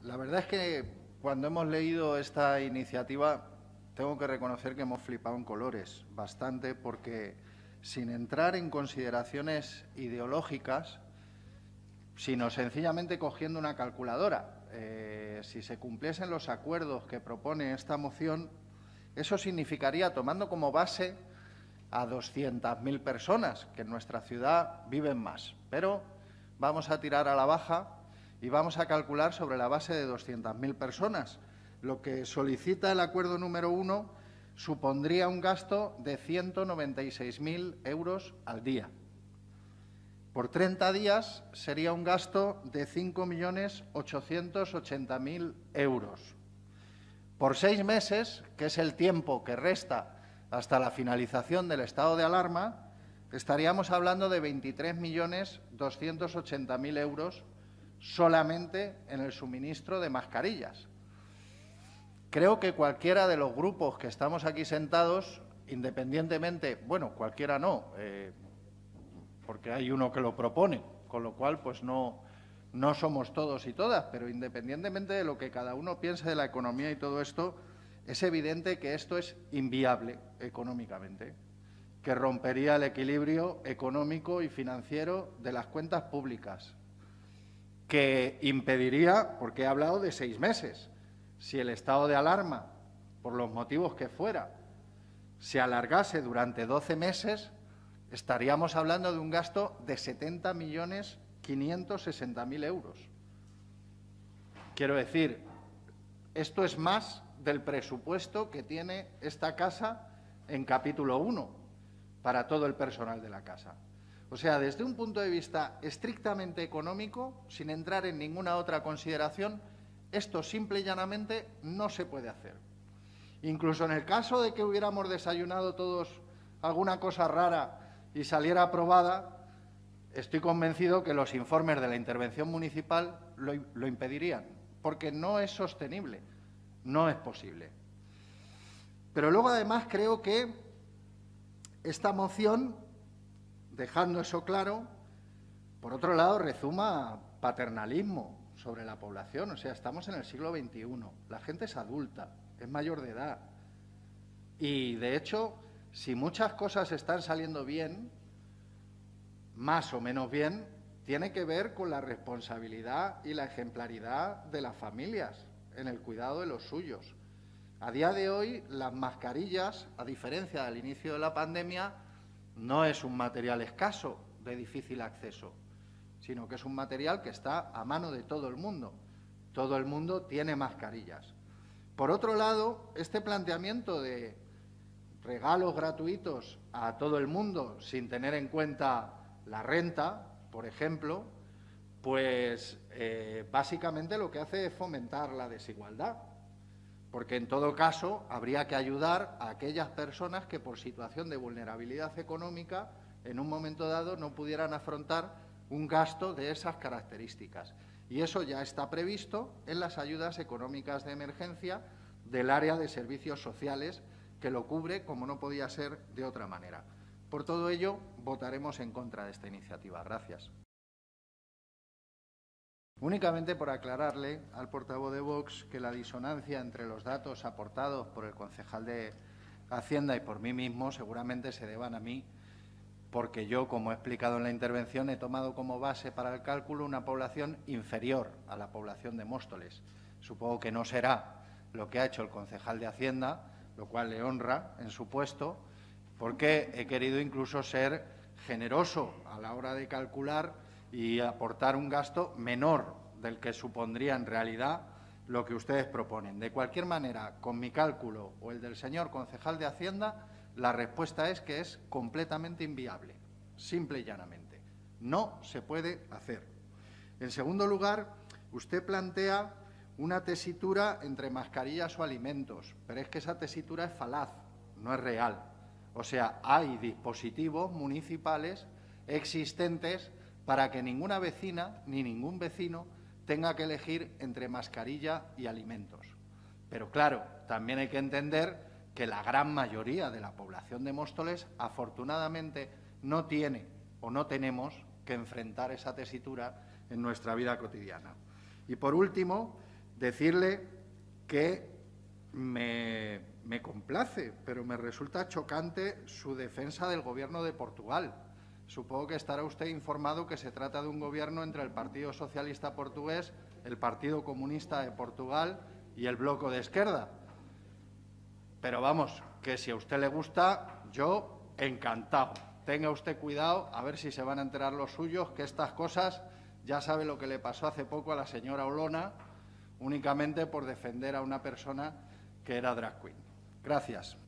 La verdad es que cuando hemos leído esta iniciativa tengo que reconocer que hemos flipado en colores bastante porque sin entrar en consideraciones ideológicas, sino sencillamente cogiendo una calculadora, si se cumpliesen los acuerdos que propone esta moción, eso significaría, tomando como base a 200.000 personas, que en nuestra ciudad viven más, pero vamos a tirar a la baja y vamos a calcular sobre la base de 200.000 personas. Lo que solicita el acuerdo número 1 supondría un gasto de 196.000 euros al día. Por 30 días sería un gasto de 5.880.000 euros. Por 6 meses, que es el tiempo que resta hasta la finalización del estado de alarma, estaríamos hablando de 23.280.000 euros solamente en el suministro de mascarillas. Creo que cualquiera de los grupos que estamos aquí sentados, independientemente, bueno, cualquiera no, porque hay uno que lo propone, con lo cual pues no somos todos y todas, pero independientemente de lo que cada uno piense de la economía y todo esto, es evidente que esto es inviable económicamente, que rompería el equilibrio económico y financiero de las cuentas públicas, que impediría, porque he hablado de 6 meses, si el estado de alarma, por los motivos que fuera, se alargase durante 12 meses, estaríamos hablando de un gasto de 70.560.000 euros. Quiero decir, esto es más del presupuesto que tiene esta casa en capítulo 1 para todo el personal de la casa. O sea, desde un punto de vista estrictamente económico, sin entrar en ninguna otra consideración, esto simple y llanamente no se puede hacer. Incluso en el caso de que hubiéramos desayunado todos alguna cosa rara y saliera aprobada, estoy convencido que los informes de la intervención municipal lo impedirían, porque no es sostenible, no es posible. Pero luego, además, creo que esta moción, dejando eso claro, por otro lado, rezuma paternalismo sobre la población. O sea, estamos en el siglo XXI, la gente es adulta, es mayor de edad. Y, de hecho, si muchas cosas están saliendo bien, más o menos bien, tiene que ver con la responsabilidad y la ejemplaridad de las familias en el cuidado de los suyos. A día de hoy, las mascarillas, a diferencia del inicio de la pandemia, no es un material escaso, de difícil acceso, sino que es un material que está a mano de todo el mundo. Todo el mundo tiene mascarillas. Por otro lado, este planteamiento de regalos gratuitos a todo el mundo sin tener en cuenta la renta, por ejemplo, pues básicamente lo que hace es fomentar la desigualdad, porque en todo caso habría que ayudar a aquellas personas que por situación de vulnerabilidad económica en un momento dado no pudieran afrontar un gasto de esas características. Y eso ya está previsto en las ayudas económicas de emergencia del área de servicios sociales, que lo cubre como no podía ser de otra manera. Por todo ello, votaremos en contra de esta iniciativa. Gracias. Únicamente por aclararle al portavoz de Vox que la disonancia entre los datos aportados por el concejal de Hacienda y por mí mismo seguramente se deban a mí, porque yo, como he explicado en la intervención, he tomado como base para el cálculo una población inferior a la población de Móstoles. Supongo que no será lo que ha hecho el concejal de Hacienda, lo cual le honra en su puesto, porque he querido incluso ser generoso a la hora de calcular y aportar un gasto menor del que supondría en realidad lo que ustedes proponen. De cualquier manera, con mi cálculo o el del señor concejal de Hacienda, la respuesta es que es completamente inviable, simple y llanamente. No se puede hacer. En segundo lugar, usted plantea una tesitura entre mascarillas o alimentos, pero es que esa tesitura es falaz, no es real. O sea, hay dispositivos municipales existentes para que ninguna vecina ni ningún vecino tenga que elegir entre mascarilla y alimentos. Pero claro, también hay que entender que la gran mayoría de la población de Móstoles, afortunadamente, no tiene o no tenemos que enfrentar esa tesitura en nuestra vida cotidiana. Y por último, Decirle que me complace, pero me resulta chocante su defensa del Gobierno de Portugal. Supongo que estará usted informado que se trata de un gobierno entre el Partido Socialista Portugués, el Partido Comunista de Portugal y el Bloco de Esquerda. Pero vamos, que si a usted le gusta, yo encantado. Tenga usted cuidado, a ver si se van a enterar los suyos, que estas cosas, ya sabe lo que le pasó hace poco a la señora Olona, únicamente por defender a una persona que era drag queen. Gracias.